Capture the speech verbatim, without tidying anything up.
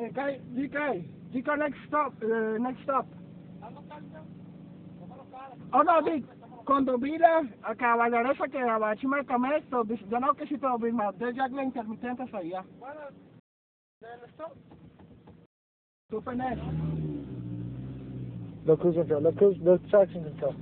Kay, di kay. Di ka next stop, uh, next stop. Ono di, quando vira a cavalleressa che aveva ci mette a metto, da no che si trova in mezzo, già l'intermittente sai ya. Tu fai No cruise control, no cruise, no traction control.